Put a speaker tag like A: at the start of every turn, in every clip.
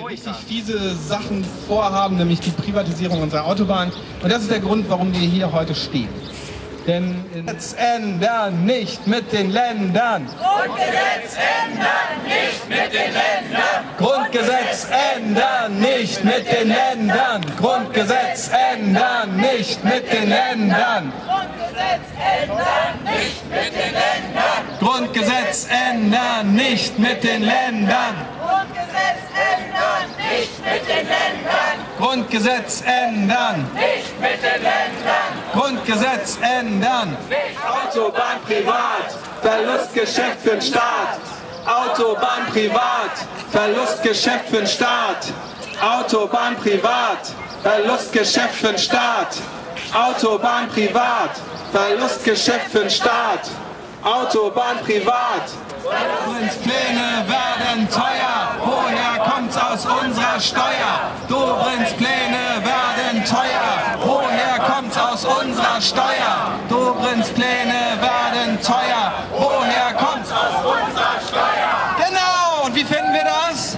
A: wir richtig fiese Sachen vorhaben, nämlich die Privatisierung unserer Autobahn. Und das ist der Grund, warum wir hier heute stehen. Denn Gesetz ändern, nicht mit den Ländern.
B: Grundgesetz ändern, nicht mit den Ländern.
A: Grundgesetz ändern, nicht mit den Ländern. Grundgesetz ändern, nicht mit den Ländern.
B: Grundgesetz ändern, nicht mit den Ländern.
A: Grundgesetz ändern, nicht mit den Ländern.
B: Grundgesetz ändern, nicht mit den Ländern.
A: Grundgesetz ändern.
B: Nicht mit den Ländern.
A: Grundgesetz ändern. Autobahn privat, Verlustgeschäft für den Staat. Autobahn privat, Verlustgeschäft für den Staat. Autobahn privat, Verlustgeschäft für den Staat. Autobahn privat, Verlustgeschäft für den Staat. Autobahn privat. Pläne werden teuer, woher kommt's aus unserer Steuer? Dobrins Pläne werden teuer, woher kommt's aus unserer Steuer? Dobrins Pläne werden teuer, woher kommt's aus unserer Steuer? Genau, und wie finden wir das?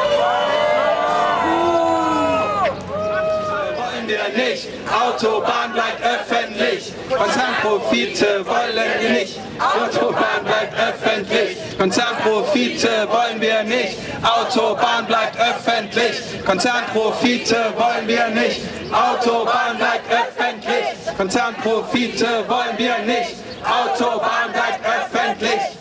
A: Wollen wir nicht, Autobahn bleibt öffentlich, Konzernprofite wollen wir nicht, Autobahn bleibt öffentlich, Konzernprofite wollen wir nicht, Autobahn bleibt öffentlich, Konzernprofite wollen wir nicht, Autobahn bleibt öffentlich, Konzernprofite wollen wir nicht, Autobahn bleibt öffentlich.